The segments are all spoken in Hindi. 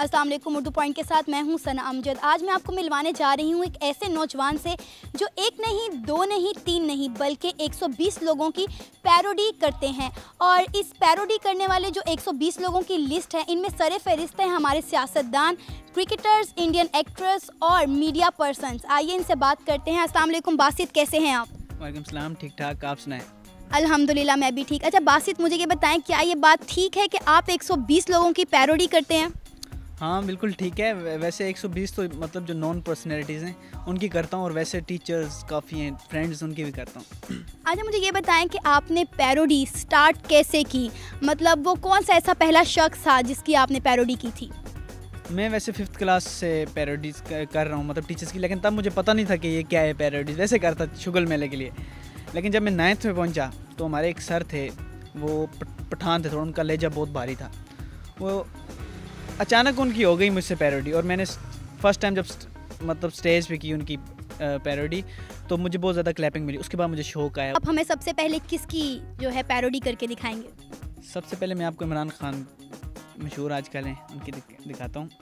अस्सलाम वालेकुम। उर्दू पॉइंट के साथ मैं हूं सना अमजद। आज मैं आपको मिलवाने जा रही हूं एक ऐसे नौजवान से जो एक नहीं, दो नहीं, तीन नहीं बल्कि 120 लोगों की पैरोडी करते हैं। और इस पैरोडी करने वाले जो 120 लोगों की लिस्ट है, इनमें सरे फहरिस्त हैं हमारे सियासतदान, क्रिकेटर्स, इंडियन एक्ट्रेस और मीडिया पर्सन्स। आइए इनसे बात करते हैं। अस्सलाम वालेकुम बासित, कैसे हैं आप? वालेकुम सलाम, ठीक ठाक, आप सुनाएं? अल्हम्दुलिल्लाह मैं भी ठीक। अच्छा बासित, मुझे ये बताएं, क्या ये बात ठीक है कि आप 120 लोगों की पैरोडी करते हैं? हाँ बिल्कुल ठीक है। वैसे 120 तो मतलब जो नॉन पर्सनैलिटीज़ हैं उनकी करता हूँ, और वैसे टीचर्स काफ़ी हैं, फ्रेंड्स, उनकी भी करता हूँ। अच्छा मुझे ये बताएं कि आपने पैरोडी स्टार्ट कैसे की? मतलब वो कौन सा ऐसा पहला शख्स था जिसकी आपने पैरोडी की थी? मैं वैसे 5th क्लास से पैरोडीज़ कर रहा हूँ, मतलब टीचर्स की, लेकिन तब मुझे पता नहीं था कि ये क्या है पैरोडीज़। वैसे करता शुगल मेले के लिए, लेकिन जब मैं 9th में पहुँचा तो हमारे एक सर थे, वो पठान थे, थोड़ा उनका लहजा बहुत भारी था। वो अचानक उनकी हो गई मुझसे पैरोडी, और मैंने फर्स्ट टाइम जब मतलब स्टेज पे की उनकी पैरोडी तो मुझे बहुत ज़्यादा क्लैपिंग मिली। उसके बाद मुझे शौक आया। आप हमें सबसे पहले किसकी जो है पैरोडी करके दिखाएंगे? सबसे पहले मैं आपको इमरान खान, मशहूर आजकल हैं, उनकी दिखाता हूँ।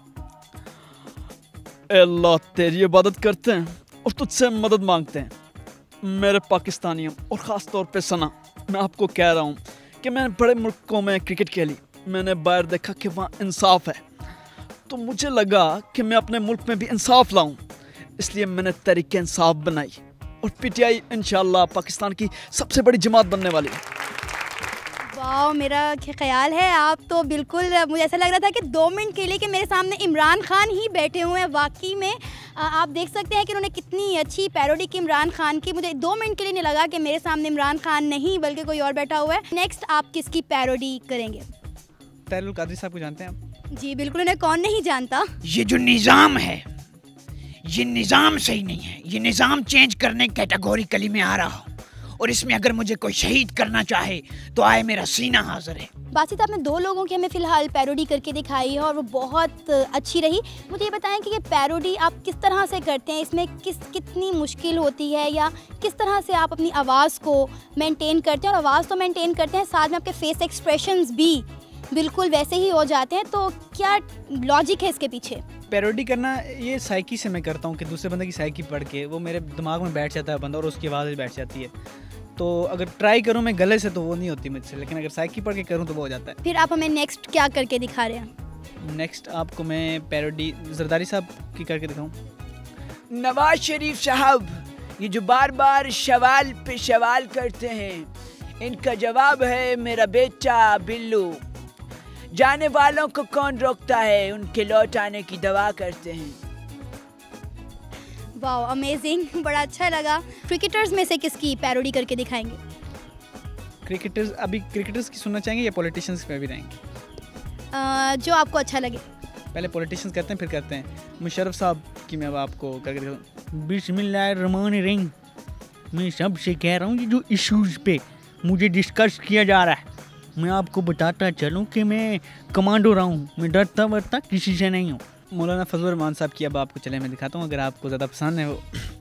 अल्लाह तेरी इबादत करते हैं और तुझसे मदद मांगते हैं मेरे पाकिस्तानियों, और ख़ास तौर पे सना, मैं आपको कह रहा हूँ कि मैंने बड़े मुल्कों में क्रिकेट खेली, मैंने बाहर देखा कि वहाँ इंसाफ है, तो मुझे लगा कि मैं अपने मुल्क में भी इंसाफ लाऊं, इसलिए मैंने तहरीक इंसाफ बनाई, और पीटीआई इंशाल्लाह पाकिस्तान की सबसे बड़ी जमात बनने वाली है। वाह, मेरा ख्याल है आप तो बिल्कुल, मुझे ऐसा लग रहा था कि 2 मिनट के लिए कि मेरे सामने इमरान खान ही बैठे हुए हैं। वाकई में आप देख सकते हैं कि उन्होंने कितनी अच्छी पैरोडी की इमरान खान की। मुझे 2 मिनट के लिए नहीं लगा कि मेरे सामने इमरान खान नहीं बल्कि कोई और बैठा हुआ है। नेक्स्ट आप किसकी पैरोडी करेंगे? तहरुल कादरी साहब को जानते हैं आप? जी बिल्कुल, उन्हें कौन नहीं जानता। ये जो निज़ाम है, ये निज़ाम सही नहीं है, ये निज़ाम चेंज करने कैटेगोरिकली में आ रहा हूँ, और इसमें अगर मुझे कोई शहीद करना चाहे तो आए, मेरा सीना हाजिर है। बासित, आपने 2 लोगों की हमें फ़िलहाल पैरोडी करके दिखाई है और वो बहुत अच्छी रही। मुझे ये बताएं कि ये पैरोडी आप किस तरह से करते हैं, इसमें कितनी मुश्किल होती है, या किस तरह से आप अपनी आवाज़ को मेंटेन करते हैं? और आवाज़ तो मेंटेन करते हैं, साथ में आपके फेस एक्सप्रेशंस भी बिल्कुल वैसे ही हो जाते हैं, तो क्या लॉजिक है इसके पीछे? पैरोडी करना ये साइकी से मैं करता हूँ कि दूसरे बंदे की साइकी पढ़ के वो मेरे दिमाग में बैठ जाता है बंदा, और उसकी आवाज़ बैठ जाती है। तो अगर ट्राई करूँ मैं गले से तो वो नहीं होती मुझसे, लेकिन अगर साइकी पढ़ के करूँ तो वो हो जाता है। फिर आप हमें नेक्स्ट क्या करके दिखा रहे हैं? नेक्स्ट आपको मैं पैरोडी जरदारी साहब की करके दिखाऊँ। नवाज शरीफ साहब, ये जो बार बार सवाल पे सवाल करते हैं, इनका जवाब है मेरा बेटा बिल्लू। जाने वालों को कौन रोकता है, उनके लौट आने की दवा करते हैं। वाह, अमेजिंग, बड़ा अच्छा लगा। क्रिकेटर्स में से किसकी पैरोडी करके दिखाएंगे? क्रिकेटर्स, अभी क्रिकेटर्स की सुनना चाहेंगे या पॉलिटिशियंस पे भी रहेंगे? जो आपको अच्छा लगे। पहले पॉलिटिशियंस करते हैं, फिर करते हैं मुशर्रफ साहब की। मैं अब आपको करके दिखाऊँ। बिस्मिल्लाहिर्रहमानिर्रहीम। मैं सबसे कह रहा हूँ, ये जो इश्यूज़ पे मुझे डिस्कस किया जा रहा है, मैं आपको बताता चलूँ कि मैं कमांडो रहा हूँ, मैं डरता वरता किसी से नहीं हूँ। मौलाना फजल रहमान साहब की अब आपको चले मैं दिखाता हूँ, अगर आपको ज़्यादा पसंद है। वो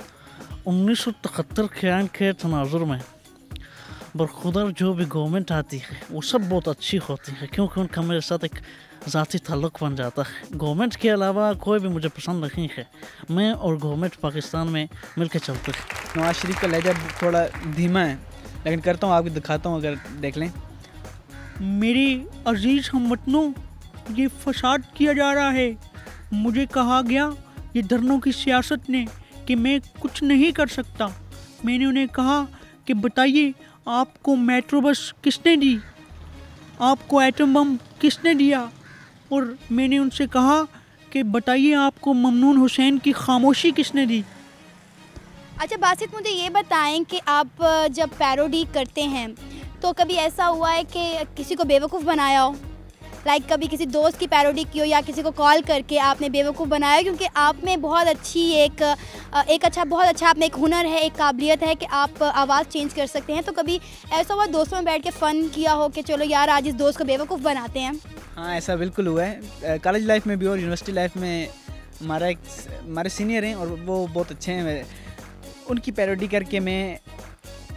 1973 के आन के तनाजुर में बरखुदर जो भी गवर्नमेंट आती है वो सब बहुत अच्छी होती है, क्योंकि उनका मेरे साथ एक ज़ाती ताल्लुक़ बन जाता है। गवर्नमेंट के अलावा कोई भी मुझे पसंद नहीं है, मैं और गवर्नमेंट पाकिस्तान में मिल के चलते हैं। नवाज शरीफ का लहजा थोड़ा धीमा है, लेकिन करता हूँ, आपको दिखाता हूँ, अगर देख लें। मेरे अजीज़ हमवतनों, ये फसाद किया जा रहा है। मुझे कहा गया ये धरनों की सियासत ने कि मैं कुछ नहीं कर सकता। मैंने उन्हें कहा कि बताइए आपको मेट्रो बस किसने दी, आपको एटम बम किसने दिया, और मैंने उनसे कहा कि बताइए आपको ममनून हुसैन की खामोशी किसने दी। अच्छा बासित, मुझे ये बताएं कि आप जब पैरोडी करते हैं तो कभी ऐसा हुआ है कि किसी को बेवकूफ़ बनाया हो? लाइक कभी किसी दोस्त की पैरोडी की हो, या किसी को कॉल करके आपने बेवकूफ़ बनाया? क्योंकि आप में बहुत अच्छी बहुत अच्छा आप में एक हुनर है, एक काबिलियत है कि आप आवाज़ चेंज कर सकते हैं। तो कभी ऐसा हुआ दोस्तों में बैठ के फ़न किया हो कि चलो यार आज इस दोस्त को बेवकूफ़ बनाते हैं? हाँ, ऐसा बिल्कुल हुआ है। कॉलेज लाइफ में भी और यूनिवर्सिटी लाइफ में हमारे सीनियर हैं और वो बहुत अच्छे हैं। उनकी पैरोडी करके मैं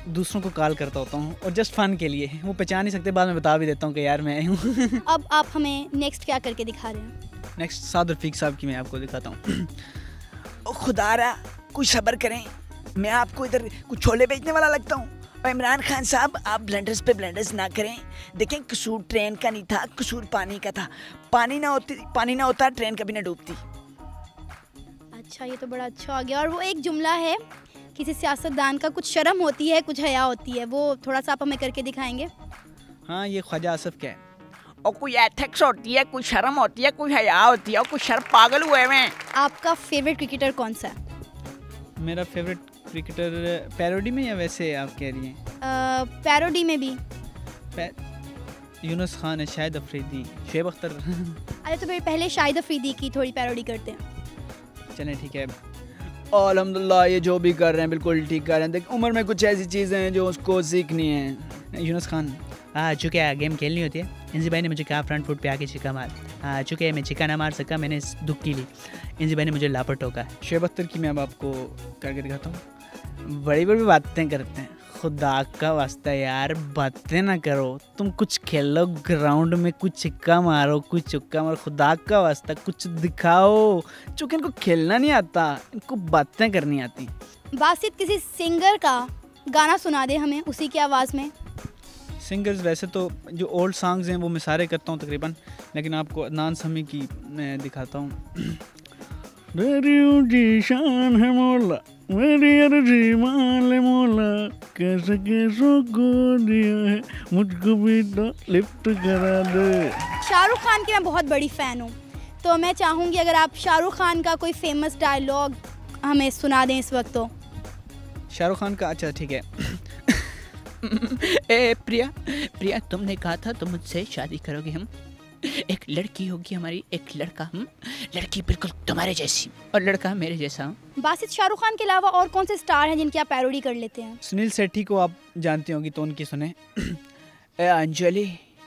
दूसरों को कॉल करता होता हूँ और जस्ट फन के लिए, वो पहचान नहीं सकते, बाद में बता भी देता हूँ कि यार मैं हूँ। अब आप हमें नेक्स्ट क्या करके दिखा रहे हैं? नेक्स्ट साद रफीक साहब की मैं आपको दिखाता हूँ। ओ खुदारा कुछ सब्र करें, मैं आपको इधर कुछ छोले बेचने वाला लगता हूँ। और इमरान खान साहब आप ब्लेंडर्स पे ब्लेंडर्स ना करें। देखें कसूर ट्रेन का नहीं था, कसूर पानी का था। पानी ना होता ट्रेन कभी ना डूबती। अच्छा, ये तो बड़ा अच्छा हो गया। और वो एक जुमला है किसी सियासतदान का, कुछ शर्म होती है कुछ हया होती है, वो थोड़ा सा आप हमें करके दिखाएंगे? हाँ, ये ख्वाजा आसिफ का है। और कोई एथिक्स होती है, कोई शर्म होती है, कोई हया होती है, और कुछ शर्म पागल हुए हैं। आपका फेवरेट क्रिकेटर कौन सा है? मेरा फेवरेट क्रिकेटर पैरोडी में या वैसे आप कह रही हैं? पैरोडी में भी। यूनुस खान है, शाहिद अफरीदी, शुएब अख्तर। अरे तो फिर पहले शाहिद अफरीदी की थोड़ी पैरोडी करते हैं। चलें ठीक है। अल्हम्दुलिल्लाह, ये जो भी कर रहे हैं बिल्कुल ठीक कर रहे हैं। देख, उम्र में कुछ ऐसी चीज़ें हैं जो उसको सीखनी है। यूनुस खान, चूँकि गेम खेलनी होती है, इंजी भाई ने मुझे कहा फ्रंट फुट पे आके छिक्का मार। चूँकि मैं छिक्का ना मार सका, मैंने इस दुख की ली, इंजी भाई ने मुझे लापड़ टोका। शुएब अख्तर की मैं अब आपको करके दिखाता हूँ। बड़ी बड़ी बातें करते हैं, खुदा का वास्ता यार बातें ना करो, तुम कुछ खेलो ग्राउंड में, कुछ छिक्का मारो, कुछ चुक्का मारो, खुदा का वास्ता कुछ दिखाओ। चूँकि इनको खेलना नहीं आता, इनको बातें करनी आती। बासित किसी सिंगर का गाना सुना दे हमें उसी की आवाज़ में। सिंगर्स वैसे तो जो ओल्ड सॉन्ग्स हैं वो मैं सारे करता हूँ तकरीबन, लेकिन आपको अदनान समी की मैं दिखाता हूँ। मेरी ऊंची शान है मौला, मेरी अर्जी मान ले मौला, कैसे कैसों को दिया है, मुझको भी तो लिफ्ट करा दे। शाहरुख खान की मैं बहुत बड़ी फ़ैन हूँ, तो मैं चाहूँगी अगर आप शाहरुख खान का कोई फेमस डायलॉग हमें सुना दें इस वक्त। तो शाहरुख खान का, अच्छा ठीक है। ए प्रिया, तुमने कहा था तुम मुझसे शादी करोगे। हम एक लड़की होगी हमारी, एक लड़का, हम लड़की बिल्कुल तुम्हारे जैसी और लड़का मेरे जैसा। बासित, शाहरुख खान के अलावा और कौन से स्टार हैं जिनकी आप पैरोडी कर लेते हैं? सुनील शेट्टी को आप जानती होंगी तो उनकी सुने। ए अंजलि,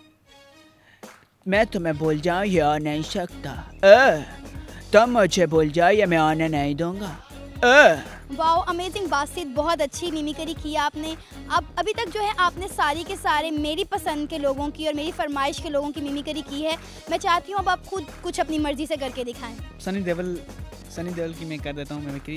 मैं तुम्हें भूल जाऊं ये आ नहीं सकता। तुम मुझे भूल जाओ या मैं आने नहीं दूंगा। वाओ, अमेजिंग बासित, बहुत अच्छी मिमिक्री की आपने। अब अभी तक जो है आपने सारी के सारे मेरी पसंद के लोगों की और मेरी फरमाइश के लोगों की मिमिक्री की है। मैं चाहती हूँ अब आप खुद कुछ अपनी मर्जी से करके दिखाएं। सनी देओल की मैं कर देता हूँ मिमिक्री।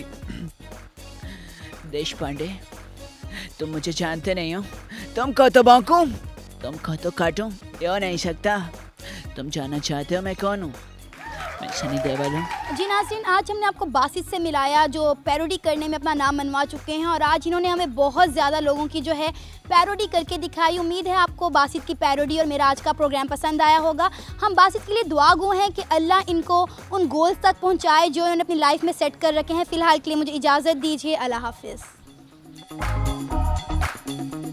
देश पांडे, तुम मुझे जानते नहीं हो, तुम कहो तो भौंकूं, तुम कहो तो काटूं, ये हो नहीं सकता। तुम जानना चाहते हो मैं कौन हूँ? मैं सनी देओल हूँ। जी नाज़रीन, आज हमने आपको बासित से मिलाया जो पैरोडी करने में अपना नाम मनवा चुके हैं, और आज इन्होंने हमें बहुत ज़्यादा लोगों की जो है पैरोडी करके दिखाई। उम्मीद है आपको बासित की पैरोडी और मेरा आज का प्रोग्राम पसंद आया होगा। हम बासित के लिए दुआगो हैं कि अल्लाह इनको उन गोल्स तक पहुँचाए जो उन्होंने अपनी लाइफ में सेट कर रखे हैं। फ़िलहाल के लिए मुझे इजाज़त दीजिए, अल्लाह हाफिज़।